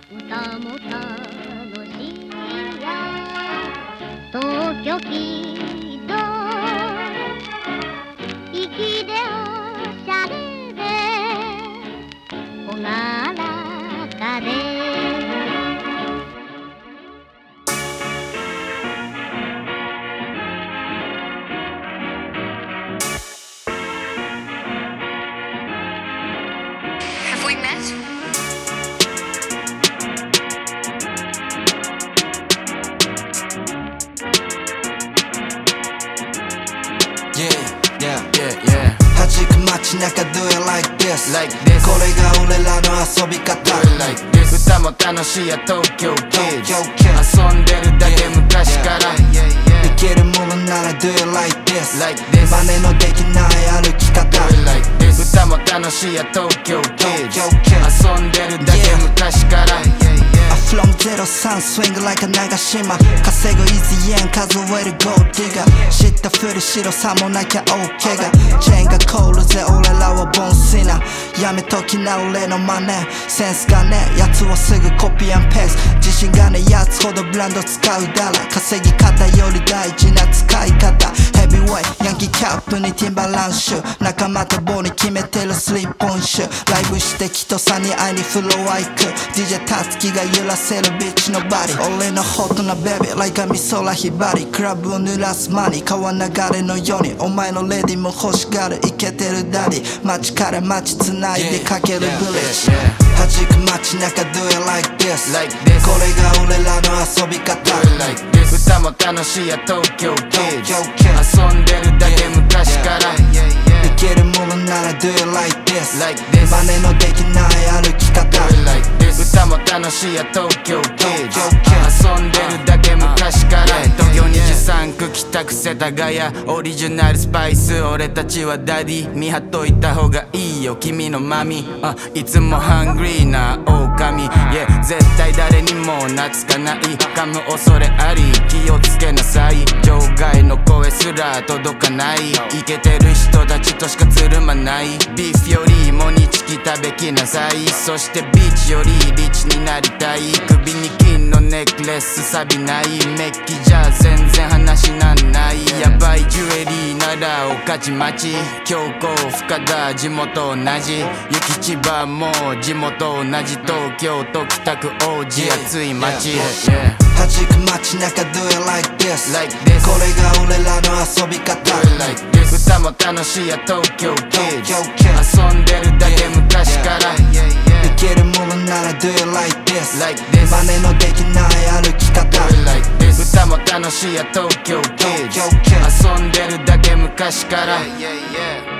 歌も楽しいや東京キッド粋でおしゃれで朗らかで弾く街中 do it like this これが俺らの遊び方歌も楽しいや東京キッズ遊んでるだけ昔からいけるものなら do it like this 真似のできない歩き方歌も楽しいや東京キッズ遊んでるだけ昔から From 03 swing like a 長島稼ぐ easy yen 数える gold digger 知ったふりしろさもなきゃ OK がチェーンが凍るぜ俺らはボンシナやめときな俺の真似センスがねやつをすぐコピーアンペース自信がねやつほどブランド使うだら稼ぎ方より大事な使い方ヘビーウェイヤンキーキャップにティンバランシュ仲間と棒に決めてるスリーポンシュライブして人さんに会いにフロア行く DJ タツキが揺らせるビッチのバディ俺のホットなベビー like a 美空ひばりクラブを濡らすマニー川流れのようにお前のレディも欲しがるイケてるダディ街から街つないでかけるブリッジ弾く街中 do it like this これが俺らの遊び方歌も楽しいや東京キッズ遊んでるだけ昔からいけるものなら do it like this 真似のできない歩き方歌も楽しいや東京キッズ遊んでるだけ昔から東京23区北区世田谷オリジナルスパイス俺たちはダディ見張っといた方がいいよ君のマミいつもハングリーな狼 Yeah 絶対誰にも懐かない噛む恐れあり気をつけなさい場外の声すら届かないイケてる人たちとしかつるまないビーフよりもニチキ食べきなさいそしてビーチよりリッチになりたい首に金のネックレス錆びないメッキじゃ全然話なんないやばいジュエリーなら御徒町京子深田地元同じ雪千葉も地元同じ東京都北区王子暑い街弾く街中 do it like this これが俺らの遊び方歌も楽しいや東京キッズ遊んでるだけ昔からいけるものなら do it like this 真似のできない歩き方歌も楽しいや東京キッズ遊んでるだけ昔から